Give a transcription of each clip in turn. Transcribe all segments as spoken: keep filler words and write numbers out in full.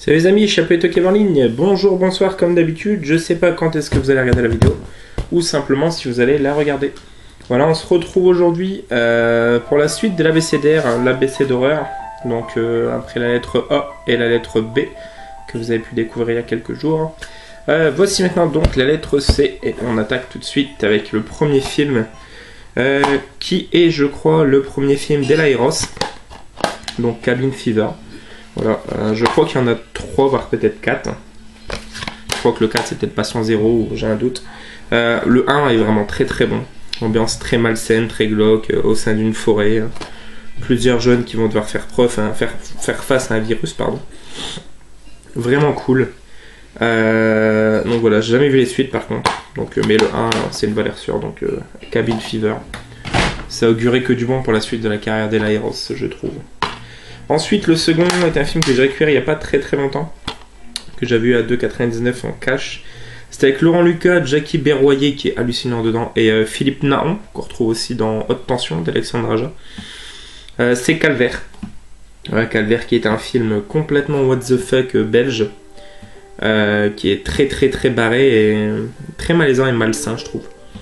Salut les amis, Chapeau en ligne, bonjour, bonsoir comme d'habitude, je sais pas quand est-ce que vous allez regarder la vidéo, ou simplement si vous allez la regarder. Voilà, on se retrouve aujourd'hui euh, pour la suite de l'A B C D R, l'A B C d'horreur, donc euh, après la lettre A et la lettre B, que vous avez pu découvrir il y a quelques jours. Euh, voici maintenant donc la lettre C, et on attaque tout de suite avec le premier film, euh, qui est je crois le premier film d'Ela Eros, donc Cabin Fever. Voilà, euh, je crois qu'il y en a trois, voire peut-être quatre. Je crois que le quatre c'est peut-être Patient Zéro, j'ai un doute. Euh, le un est vraiment très très bon. Ambiance très malsaine, très glauque, euh, au sein d'une forêt. Euh, plusieurs jeunes qui vont devoir faire, preuve, hein, faire, faire face à un virus, pardon. Vraiment cool. Euh, donc voilà, j'ai jamais vu les suites par contre. Donc, euh, mais le un c'est une valeur sûre, donc euh, Cabin Fever. Ça augurait que du bon pour la suite de la carrière d'Ela Eros, je trouve. Ensuite, le second est un film que j'ai récupéré il n'y a pas très très longtemps, que j'avais eu à deux quatre-vingt-dix-neuf en cash. C'était avec Laurent Lucas, Jackie Berroyer qui est hallucinant dedans, et euh, Philippe Nahon, qu'on retrouve aussi dans Haute Tension d'Alexandre Aja. Euh, c'est Calvaire. Ouais, Calvaire qui est un film complètement what the fuck euh, belge, euh, qui est très très très barré et très malaisant et malsain, je trouve.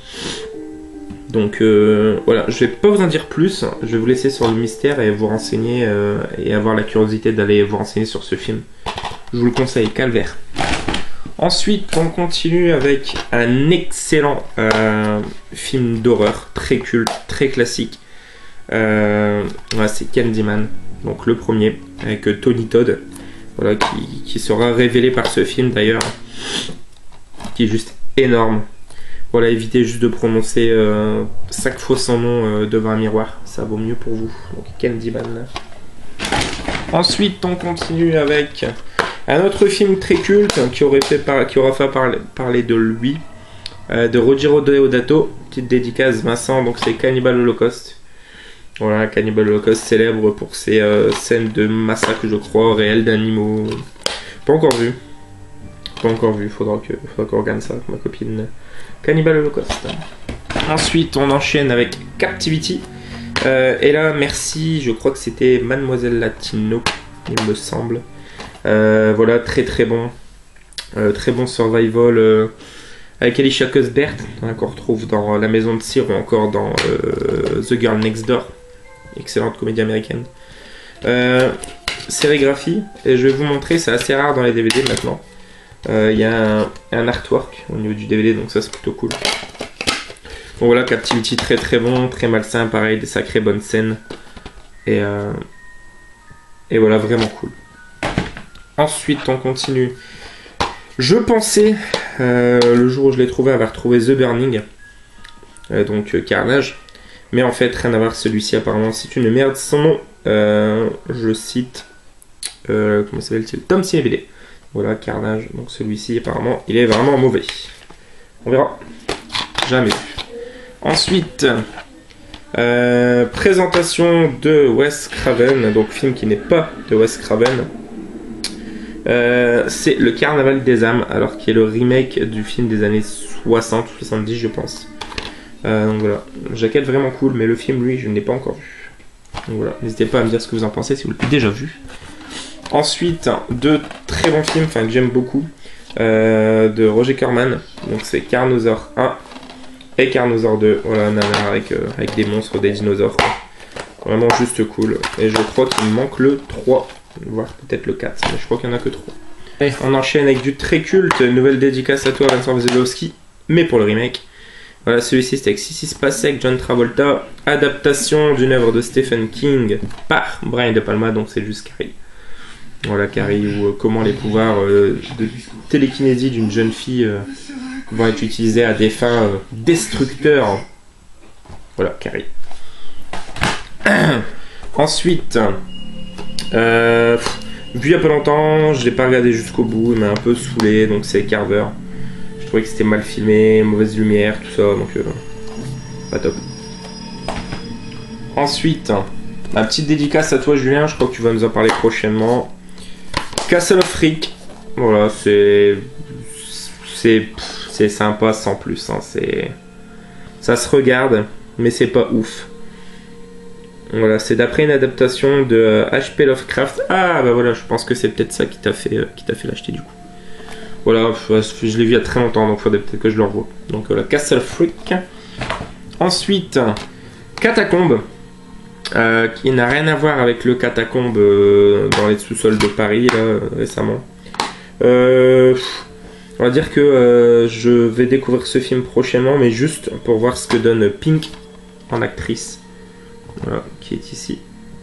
Donc euh, voilà, je vais pas vous en dire plus, je vais vous laisser sur le mystère et vous renseigner euh, et avoir la curiosité d'aller vous renseigner sur ce film. Je vous le conseille, Calvaire. Ensuite, on continue avec un excellent euh, film d'horreur, très culte, très classique. Euh, voilà, c'est Candyman, donc le premier, avec Tony Todd, voilà, qui, qui sera révélé par ce film d'ailleurs, qui est juste énorme. Voilà, évitez juste de prononcer euh, cinq fois son nom euh, devant un miroir, ça vaut mieux pour vous. Donc Candyman. Ensuite, on continue avec un autre film très culte qui, aurait fait par... qui aura fait parler, parler de lui, euh, de Ruggiero Deodato, petite dédicace Vincent, donc c'est Cannibal Holocaust. Voilà, Cannibal Holocaust célèbre pour ses euh, scènes de massacre, je crois, réels d'animaux. Pas encore vu. Pas encore vu, faudra que, faudra qu'on regarde ça avec ma copine. Cannibal Holocaust. Ensuite, on enchaîne avec Captivity. Euh, et là, merci, je crois que c'était Mademoiselle Latino, il me semble. Euh, voilà, très très bon. Euh, très bon survival euh, avec Alicia Cuthbert, hein, qu'on retrouve dans La Maison de Cire ou encore dans euh, The Girl Next Door. Excellente comédie américaine. Euh, sérigraphie, et je vais vous montrer, c'est assez rare dans les D V D maintenant. Il euh, y a un, un artwork au niveau du D V D, donc ça c'est plutôt cool. Bon voilà, Captivity très très bon, très malsain, pareil, des sacrées bonnes scènes. Et, euh, et voilà, vraiment cool. Ensuite, on continue. Je pensais, euh, le jour où je l'ai trouvé, avoir trouvé The Burning, euh, donc euh, Carnage. Mais en fait, rien à voir, celui-ci apparemment c'est une merde. Son nom, euh, je cite, euh, comment s'appelle-t-il, Tom Sinebile. Voilà, Carnage, donc celui-ci apparemment il est vraiment mauvais. On verra. Jamais vu. Ensuite, euh, présentation de Wes Craven, donc film qui n'est pas de Wes Craven. Euh, c'est Le Carnaval des âmes, alors qui est le remake du film des années soixante soixante-dix je pense. Euh, donc voilà, jaquette vraiment cool, mais le film lui je ne l'ai pas encore vu. Donc voilà, n'hésitez pas à me dire ce que vous en pensez si vous l'avez déjà vu. Ensuite, deux très bons films, enfin que j'aime beaucoup, euh, de Roger Corman. Donc c'est Carnosaur un et Carnosaur deux. Voilà, un nanar avec, euh, avec des monstres, des dinosaures. Vraiment juste cool. Et je crois qu'il manque le trois, voire peut-être le quatre, mais je crois qu'il n'y en a que trois. Et on enchaîne avec du très culte, nouvelle dédicace à toi Vincent Wesolowski, mais pour le remake. Voilà, celui-ci c'était avec Sissy Spacek, John Travolta, adaptation d'une œuvre de Stephen King par Brian De Palma, donc c'est juste Carrie. Voilà, Carrie, ou euh, comment les pouvoirs euh, de télékinésie d'une jeune fille euh, vont être utilisés à des fins euh, destructeurs. Voilà, Carrie. Ensuite, euh, vu il y a pas longtemps, je l'ai pas regardé jusqu'au bout, il m'a un peu saoulé, donc c'est Carver. Je trouvais que c'était mal filmé, mauvaise lumière, tout ça, donc euh, pas top. Ensuite, ma petite dédicace à toi Julien, je crois que tu vas nous en parler prochainement. Castle of Freak, voilà, c'est c'est c'est sympa sans plus, hein. C'est ça se regarde, mais c'est pas ouf. Voilà, c'est d'après une adaptation de euh, H P Lovecraft. Ah bah voilà, je pense que c'est peut-être ça qui t'a fait, euh, qui t'a fait l'acheter du coup. Voilà, je l'ai vu il y a très longtemps, donc il faudrait peut-être que je le revoie. Donc voilà, Castle Freak. Ensuite, Catacombe, euh, qui n'a rien à voir avec le Catacombe euh, dans les sous-sols de Paris, là, récemment. Euh, on va dire que euh, je vais découvrir ce film prochainement, mais juste pour voir ce que donne Pink en actrice. Voilà, qui est ici.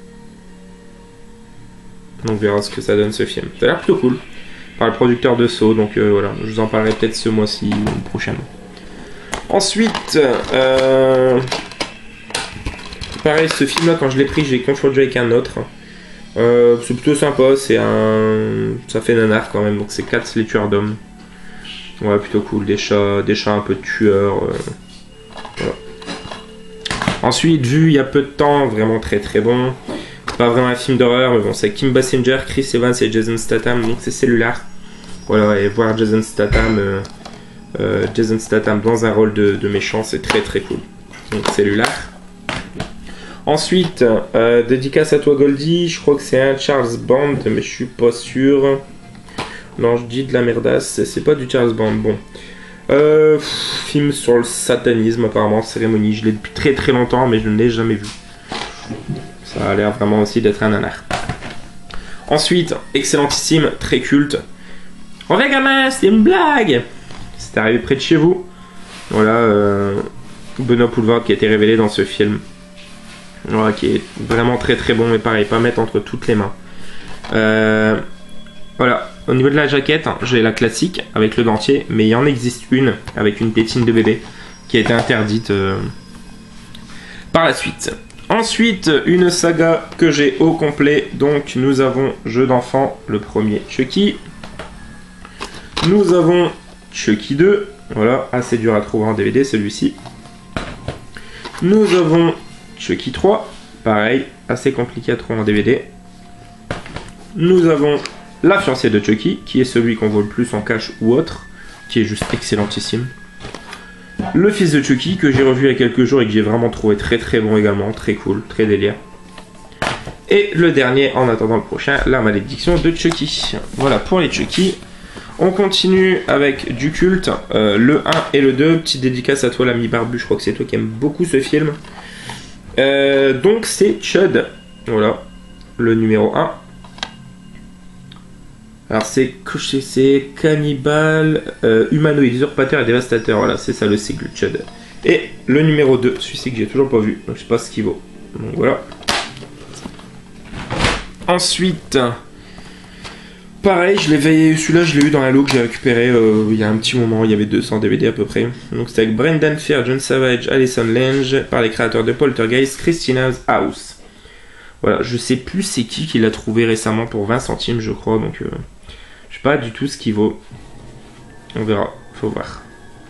Donc on verra ce que ça donne ce film. Ça a l'air plutôt cool. Par le producteur de Saw, donc euh, voilà, je vous en parlerai peut-être ce mois-ci ou prochainement. Ensuite, euh, pareil, ce film-là, quand je l'ai pris, j'ai confondu avec un autre. Euh, c'est plutôt sympa, c'est un, ça fait nanar quand même. Donc c'est Cats, les tueurs d'hommes. Ouais, plutôt cool, des chats, des chats un peu tueurs. Euh, voilà. Ensuite, vu il y a peu de temps, vraiment très très bon. C'est pas vraiment un film d'horreur, mais bon, c'est Kim Basinger, Chris Evans et Jason Statham, donc c'est Cellulaire. Voilà, et voir Jason Statham, euh, euh, Jason Statham dans un rôle de, de méchant, c'est très très cool. Donc Cellulaire. Ensuite, euh, dédicace à toi Goldie, je crois que c'est un Charles Band, mais je suis pas sûr. Non, je dis de la merdasse, c'est pas du Charles Band. Bon. Euh, pff, film sur le satanisme, apparemment, cérémonie. Je l'ai depuis très très longtemps, mais je ne l'ai jamais vu. Ça a l'air vraiment aussi d'être un nanar. Ensuite, excellentissime, très culte. Reviens gamin, c'est une blague. C'est arrivé près de chez vous. Voilà, euh, Benoît Poulvord qui a été révélé dans ce film. Voilà, qui est vraiment très très bon, mais pareil, pas mettre entre toutes les mains. Euh, voilà, au niveau de la jaquette, j'ai la classique avec le dentier, mais il y en existe une avec une tétine de bébé qui a été interdite euh, par la suite. Ensuite, une saga que j'ai au complet. Donc, nous avons Jeux d'enfant, le premier Chucky. Nous avons Chucky deux. Voilà, assez dur à trouver en D V D celui-ci. Nous avons Chucky trois. Pareil, assez compliqué à trouver en D V D. Nous avons La fiancée de Chucky, qui est celui qu'on voit le plus en cache ou autre, qui est juste excellentissime. Le fils de Chucky, que j'ai revu il y a quelques jours et que j'ai vraiment trouvé très très bon également, très cool, très délire. Et le dernier, en attendant le prochain, La malédiction de Chucky. Voilà pour les Chucky. On continue avec du culte, euh, le un et le deux. Petite dédicace à toi l'ami Barbu, je crois que c'est toi qui aimes beaucoup ce film. Euh, donc c'est Chud, voilà, le numéro un. Alors c'est cannibale, euh, humanoïde, usurpateur et dévastateur, voilà, c'est ça le sigle, Chud. Et le numéro deux, celui-ci que j'ai toujours pas vu, donc je sais pas ce qu'il vaut. Donc voilà. Ensuite, pareil, je l'ai, celui-là je l'ai eu dans un lot que j'ai récupéré euh, il y a un petit moment, il y avait deux cents D V D à peu près. Donc c'était avec Brendan Fear, John Savage, Alison Lange, par les créateurs de Poltergeist, Christina's House. Voilà, je sais plus c'est qui qui l'a trouvé récemment pour vingt centimes je crois, donc... Euh, je sais pas du tout ce qu'il vaut. On verra, faut voir.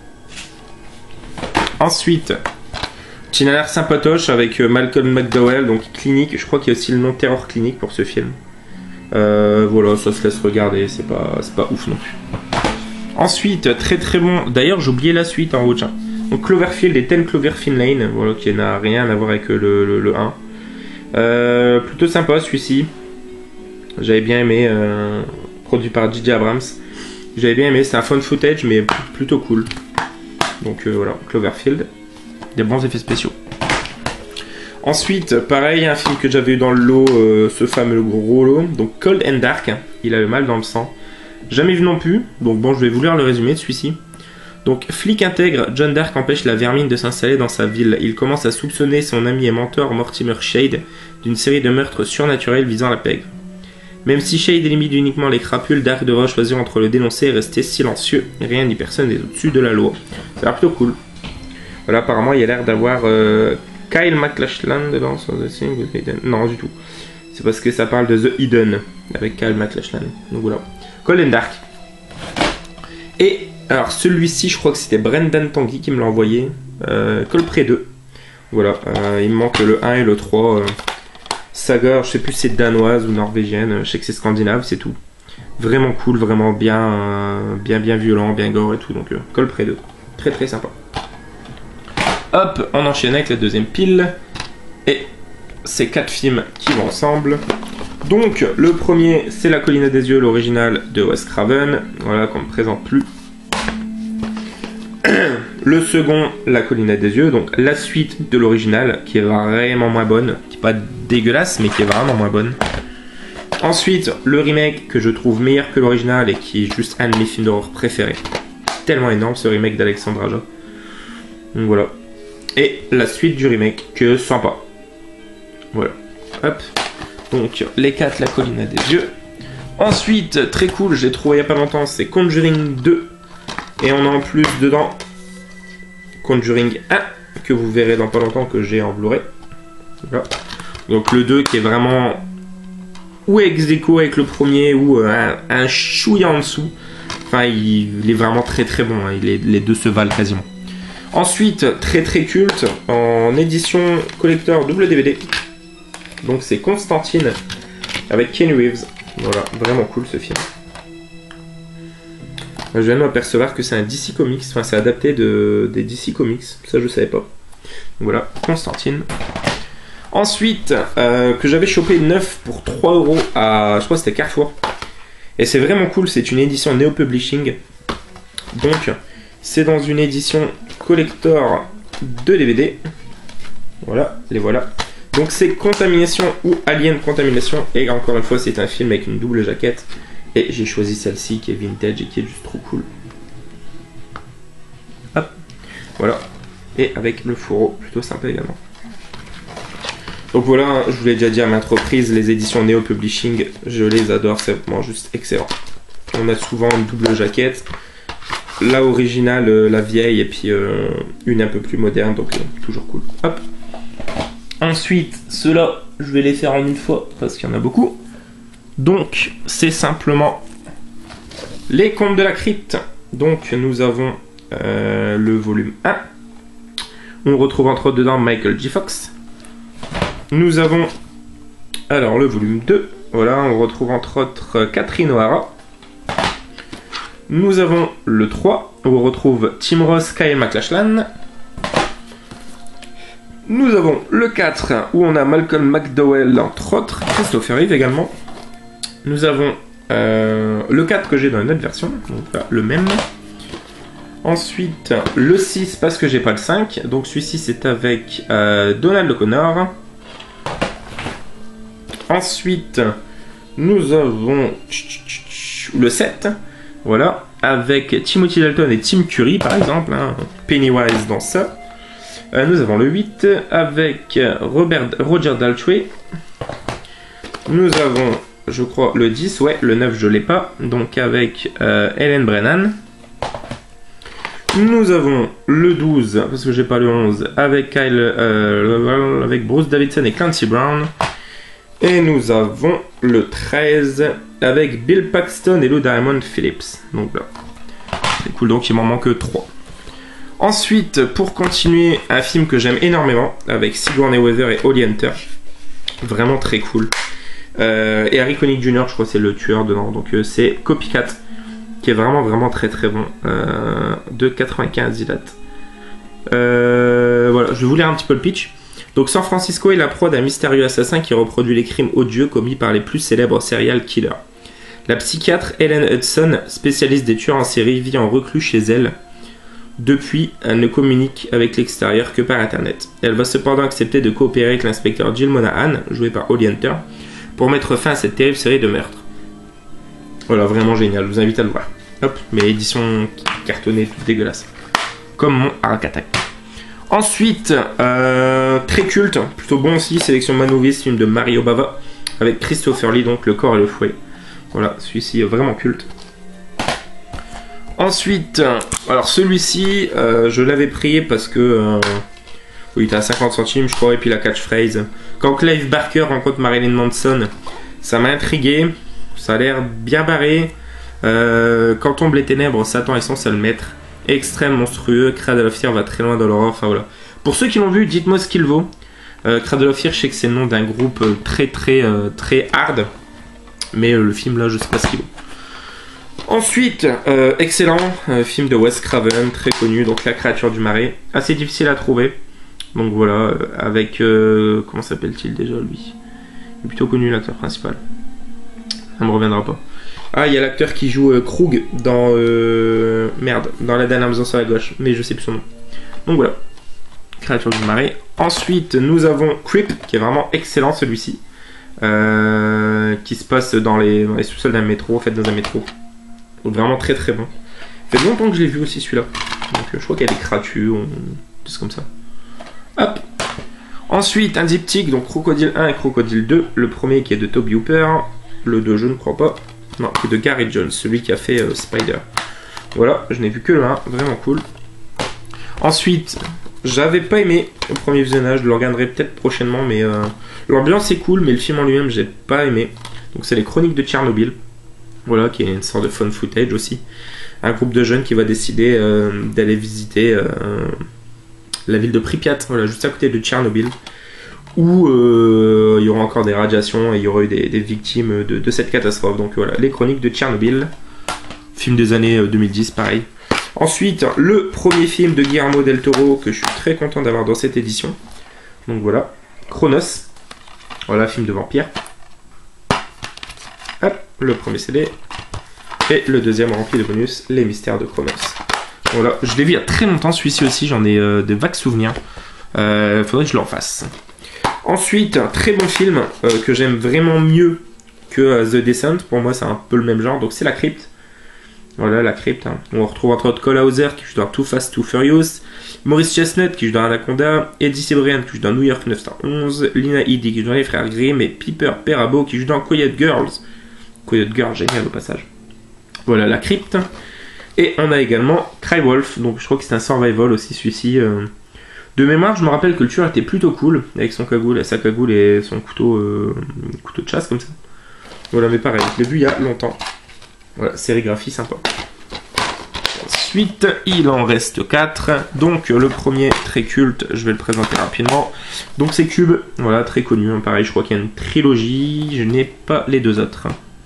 Ensuite, petit nanar sympatoche avec Malcolm McDowell, donc Clinique. Je crois qu'il y a aussi le nom Terror Clinique pour ce film. Euh, voilà, ça se laisse regarder, c'est pas, c'est pas ouf non plus. Ensuite, très très bon. D'ailleurs, j'ai oublié la suite en haut, tiens. Donc Cloverfield et dix Cloverfield Lane, voilà, qui n'a rien à voir avec le, le, le un. Euh, plutôt sympa celui-ci. J'avais bien aimé. Euh... Produit par J J Abrams. J'avais bien aimé, c'est un fun footage mais plutôt cool. Donc euh, voilà, Cloverfield. Des bons effets spéciaux. Ensuite, pareil, un film que j'avais eu dans le lot, euh, ce fameux gros lot. Donc Cold and Dark, il a le mal dans le sang. Jamais vu non plus, donc bon, je vais vous lire le résumé de celui-ci. Donc, flic intègre, John Dark empêche la vermine de s'installer dans sa ville. Il commence à soupçonner son ami et mentor Mortimer Shade d'une série de meurtres surnaturels visant la pègre. Même si Shade limite uniquement les crapules, Dark devra choisir entre le dénoncer et rester silencieux. Rien ni personne n'est au-dessus de la loi. Ça a l'air plutôt cool. Voilà, apparemment, il y a l'air d'avoir euh, Kyle MacLachlan dedans. Non, du tout. C'est parce que ça parle de The Hidden avec Kyle MacLachlan. Donc voilà. Cold and Dark. Et alors, celui-ci, je crois que c'était Brendan Tanguy qui me l'a envoyé. Euh, Colpré deux. Voilà, euh, il me manque le un et le trois. Euh, saga, je sais plus si c'est danoise ou norvégienne, je sais que c'est scandinave, c'est tout. Vraiment cool, vraiment bien, euh, bien, bien violent, bien gore et tout, donc euh, Colpré deux. Très très sympa. Hop, on enchaîne avec la deuxième pile. Et ces quatre films qui vont ensemble. Donc, le premier, c'est La Colline des Yeux, l'original de Wes Craven. Voilà, qu'on ne présente plus. Le second, La Colline des Yeux, donc la suite de l'original, qui est vraiment moins bonne. Qui n'est pas dégueulasse, mais qui est vraiment moins bonne. Ensuite, le remake, que je trouve meilleur que l'original et qui est juste un de mes films d'horreur préférés. Tellement énorme, ce remake d'Alexandre Aja. Donc voilà. Et la suite du remake, que sympa. Voilà. Hop. Donc, les quatre, La Colline des Yeux. Ensuite, très cool, j'ai trouvé il n'y a pas longtemps, c'est Conjuring deux. Et on a en plus dedans Conjuring un, que vous verrez dans pas longtemps, que j'ai en Blu-ray. Voilà. Donc le deux qui est vraiment ou ex aequo avec le premier, ou un, un chouïa en dessous. Enfin, il, il est vraiment très très bon, hein. Il est, les deux se valent quasiment. Ensuite, très très culte, en édition collector double D V D. Donc c'est Constantine avec Keanu Reeves. Voilà, vraiment cool ce film. Je viens de m'apercevoir que c'est un D C Comics, enfin c'est adapté de, des D C Comics, ça je savais pas. Donc voilà, Constantine. Ensuite, euh, que j'avais chopé neuf pour trois euros à, je crois que c'était Carrefour. Et c'est vraiment cool, c'est une édition Neo Publishing. Donc, c'est dans une édition collector de D V D. Voilà, les voilà. Donc c'est Contamination ou Alien Contamination. Et encore une fois, c'est un film avec une double jaquette. Et j'ai choisi celle-ci qui est vintage et qui est juste trop cool. Hop, voilà. Et avec le fourreau, plutôt sympa également. Donc voilà, je vous l'ai déjà dit à maintes reprises, les éditions Neo Publishing, je les adore, c'est vraiment juste excellent. On a souvent une double jaquette, la originale, la vieille, et puis euh, une un peu plus moderne, donc euh, toujours cool. Hop. Ensuite, ceux-là, je vais les faire en une fois, parce qu'il y en a beaucoup. Donc, c'est simplement les Contes de la Crypte. Donc, nous avons euh, le volume un. On retrouve entre autres dedans Michael J. Fox. Nous avons alors le volume deux. Voilà, on retrouve entre autres Catherine O'Hara. Nous avons le trois, où on retrouve Tim Roth, Kyle MacLachlan. Nous avons le quatre, où on a Malcolm McDowell, entre autres, Christopher Reeve également. Nous avons euh, le quatre que j'ai dans une autre version, donc là, le même. Ensuite, le six, parce que j'ai pas le cinq. Donc celui-ci, c'est avec euh, Donald O'Connor. Ensuite, nous avons le sept. Voilà, avec Timothy Dalton et Tim Curry, par exemple. Hein, Pennywise dans ça. Euh, nous avons le huit, avec Robert, Roger Daltrey. Nous avons, je crois, le dix. Ouais, le neuf, je l'ai pas. Donc avec euh, Ellen Brennan. Nous avons le douze, parce que j'ai pas le onze, avec Kyle, euh, avec Bruce Davidson et Clancy Brown. Et nous avons le treize, avec Bill Paxton et Lou Diamond Phillips. Donc là, c'est cool, donc il m'en manque trois. Ensuite, pour continuer, un film que j'aime énormément, avec Sigourney Weaver et Holly Hunter. Vraiment très cool. Euh, et Harry Connick Junior, je crois que c'est le tueur dedans, donc euh, c'est Copycat. Qui est vraiment vraiment très très bon, euh, de quatre-vingt-quinze il date. Euh, voilà, je vais vous lire un petit peu le pitch. Donc San Francisco est la proie d'un mystérieux assassin qui reproduit les crimes odieux commis par les plus célèbres serial killers. La psychiatre Helen Hudson, spécialiste des tueurs en série, vit en reclus chez elle. Depuis, elle ne communique avec l'extérieur que par internet. Elle va cependant accepter de coopérer avec l'inspecteur Jill Monahan, joué par Holly Hunter, pour mettre fin à cette terrible série de meurtres. Voilà, vraiment génial, je vous invite à le voir. Hop, mais édition cartonnée, toute dégueulasse. Comme mon Arc Attack. Ensuite, euh, très culte, plutôt bon aussi, sélection Manovis, film de Mario Bava, avec Christopher Lee, donc Le corps et le fouet. Voilà, celui-ci est vraiment culte. Ensuite, alors celui-ci, euh, je l'avais pris parce que... Euh, oui, il était à cinquante centimes, je crois, et puis la catchphrase. Quand Clive Barker rencontre Marilyn Manson, ça m'a intrigué. Ça a l'air bien barré. Euh, quand tombe les ténèbres, Satan est son seul maître. Extrême, monstrueux. Cradle of Fear va très loin dans l'horreur. Enfin voilà. Pour ceux qui l'ont vu, dites-moi ce qu'il vaut. Euh, Cradle of Fear, je sais que c'est le nom d'un groupe très très euh, très hard. Mais euh, le film là, je sais pas ce qu'il vaut. Ensuite, euh, excellent euh, film de Wes Craven, très connu. Donc La créature du marais. Assez difficile à trouver. Donc voilà, euh, avec... Euh, comment s'appelle-t-il déjà, lui? Il est plutôt connu, l'acteur principal. Ça me reviendra pas. Ah, il y a l'acteur qui joue euh, Krug dans... Euh, merde, dans La Dernière Maison sur la Gauche, mais je sais plus son nom. Donc voilà, Créature du Marais. Ensuite, nous avons Creep, qui est vraiment excellent celui-ci. Euh, qui se passe dans les, dans les sous-sols d'un métro, en fait dans un métro. Donc vraiment très très bon. Ça fait longtemps que je l'ai vu aussi celui-là. Donc euh, je crois qu'il y a des créatures, ou des comme ça. Hop. Ensuite, un diptyque, donc Crocodile un et Crocodile deux. Le premier qui est de Toby Hooper. Le deux, je ne crois pas. Non, qui est de Gary Jones, celui qui a fait euh, Spider. Voilà, je n'ai vu que le un, vraiment cool. Ensuite, j'avais pas aimé le premier visionnage, je le regarderai peut-être prochainement, mais euh, l'ambiance est cool, mais le film en lui-même, j'ai pas aimé. Donc c'est les Chroniques de Tchernobyl. Voilà, qui est une sorte de fun footage aussi. Un groupe de jeunes qui va décider euh, d'aller visiter euh, la ville de Pripyat, voilà, juste à côté de Tchernobyl, où euh, il y aura encore des radiations et il y aura eu des, des victimes de, de cette catastrophe. Donc voilà, les Chroniques de Tchernobyl, film des années deux mille dix, pareil. Ensuite, le premier film de Guillermo del Toro que je suis très content d'avoir dans cette édition. Donc voilà, Chronos. Voilà, film de vampire. Hop, le premier C D. Et le deuxième rempli de bonus, Les Mystères de Chronos. Voilà, je l'ai vu il y a très longtemps celui-ci aussi, j'en ai euh, des vagues souvenirs. Euh, faudrait que je l'en fasse. Ensuite, un très bon film euh, que j'aime vraiment mieux que euh, The Descent. Pour moi, c'est un peu le même genre, donc c'est La Crypte. Voilà, La Crypte. Hein. On retrouve entre autres Cole Hauser qui joue dans Too Fast, Too Furious, Maurice Chestnut qui joue dans Anaconda, Eddie Cibrian qui joue dans New York neuf cent onze, Lina Headey qui joue dans Les Frères Grimm et Piper Perabo qui joue dans Quiet Girls. Quiet Girls, génial au passage. Voilà, La Crypte. Et on a également Cry Wolf, donc je crois que c'est un survival aussi celui-ci. Euh... De mémoire, je me rappelle que le tueur était plutôt cool, avec son cagoule, sa cagoule et son couteau, euh... couteau de chasse comme ça. Voilà, mais pareil, je l'ai vu il y a longtemps. Voilà, sérigraphie sympa. Ensuite, il en reste quatre. Donc, le premier, très culte, je vais le présenter rapidement. Donc, c'est Cube, voilà, très connu. Hein. Pareil, je crois qu'il y a une trilogie. Je n'ai pas les deux autres.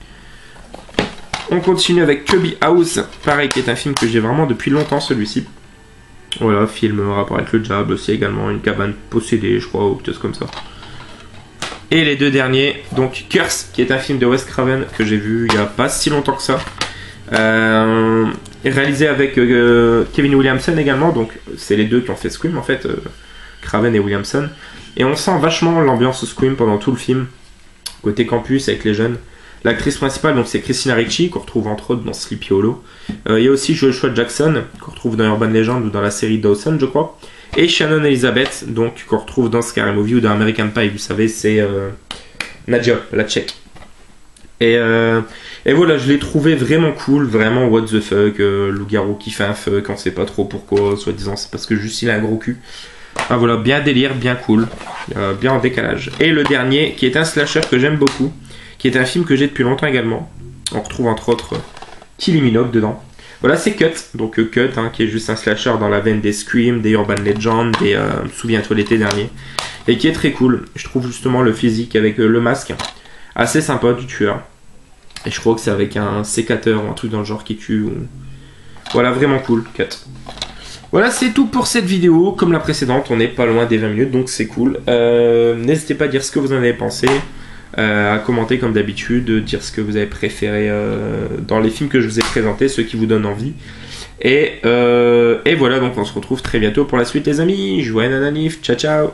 On continue avec Cubby House. Pareil, qui est un film que j'ai vraiment depuis longtemps, celui-ci. Voilà, film en rapport avec le diable. C'est également une cabane possédée, je crois, ou quelque chose comme ça. Et les deux derniers, donc Curse, qui est un film de Wes Craven que j'ai vu il n'y a pas si longtemps que ça. Euh, réalisé avec euh, Kevin Williamson également, donc c'est les deux qui ont fait Scream en fait, euh, Craven et Williamson. Et on sent vachement l'ambiance Scream pendant tout le film, côté campus avec les jeunes. L'actrice principale, donc c'est Christina Ricci, qu'on retrouve entre autres dans Sleepy Hollow. Euh, il y a aussi Joshua Jackson, qu'on retrouve dans Urban Legend ou dans la série Dawson, je crois. Et Shannon Elizabeth, donc qu'on retrouve dans Scary Movie ou dans American Pie, vous savez, c'est euh, Nadia, la tchèque. Et, euh, et voilà, je l'ai trouvé vraiment cool, vraiment what the fuck, euh, loup-garou qui fait un fuck, on sait pas trop pourquoi, soi-disant c'est parce que juste il a un gros cul. Ah voilà, bien délire, bien cool, euh, bien en décalage. Et le dernier, qui est un slasher que j'aime beaucoup, qui est un film que j'ai depuis longtemps également. On retrouve entre autres euh, Kylie Minogue dedans. Voilà, c'est Cut, donc euh, Cut, hein, qui est juste un slasher dans la veine des Scream, des Urban Legend, des euh, Souviens-toi l'été dernier, et qui est très cool. Je trouve justement le physique avec euh, le masque assez sympa du tueur. Et je crois que c'est avec un sécateur ou un truc dans le genre qui tue. Ou... Voilà, vraiment cool, Cut. Voilà, c'est tout pour cette vidéo. Comme la précédente, on n'est pas loin des vingt minutes, donc c'est cool. Euh, N'hésitez pas à dire ce que vous en avez pensé. Euh, à commenter comme d'habitude, dire ce que vous avez préféré euh, dans les films que je vous ai présentés, ceux qui vous donnent envie. Et, euh, et voilà, donc on se retrouve très bientôt pour la suite les amis. Joyeux nananif, ciao ciao.